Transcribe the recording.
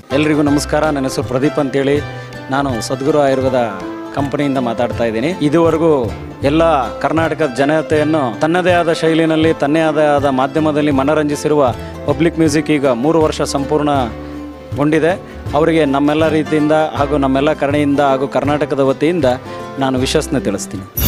ಎಲ್ರಿಗೂ ನಮಸ್ಕಾರ. ನನ್ನ ಹೆಸರು ಪ್ರದೀಪ್ ಅಂತೇಳಿ, ನಾನು ಸದ್ಗುರು ಆಯುರ್ವೇದ ಕಂಪನಿಯಿಂದ ಮಾತಾಡ್ತಾ ಇದ್ದೀನಿ. ಇದುವರೆಗೂ ಎಲ್ಲ ಕರ್ನಾಟಕದ ಜನತೆಯನ್ನು ತನ್ನದೇ ಆದ ಶೈಲಿನಲ್ಲಿ, ತನ್ನೇ ಆದ ಮಾಧ್ಯಮದಲ್ಲಿ ಮನರಂಜಿಸಿರುವ ಪಬ್ಲಿಕ್ ಮ್ಯೂಸಿಕ್ ಈಗ 3 ವರ್ಷ ಸಂಪೂರ್ಣಗೊಂಡಿದೆ. ಅವರಿಗೆ ನಮ್ಮೆಲ್ಲ ರೀತಿಯಿಂದ ಹಾಗೂ ನಮ್ಮೆಲ್ಲ ಕರುಣೆಯಿಂದ ಹಾಗೂ ಕರ್ನಾಟಕದ ವತಿಯಿಂದ ನಾನು ವಿಶ್ವಾಸನೆ ತಿಳಿಸ್ತೀನಿ.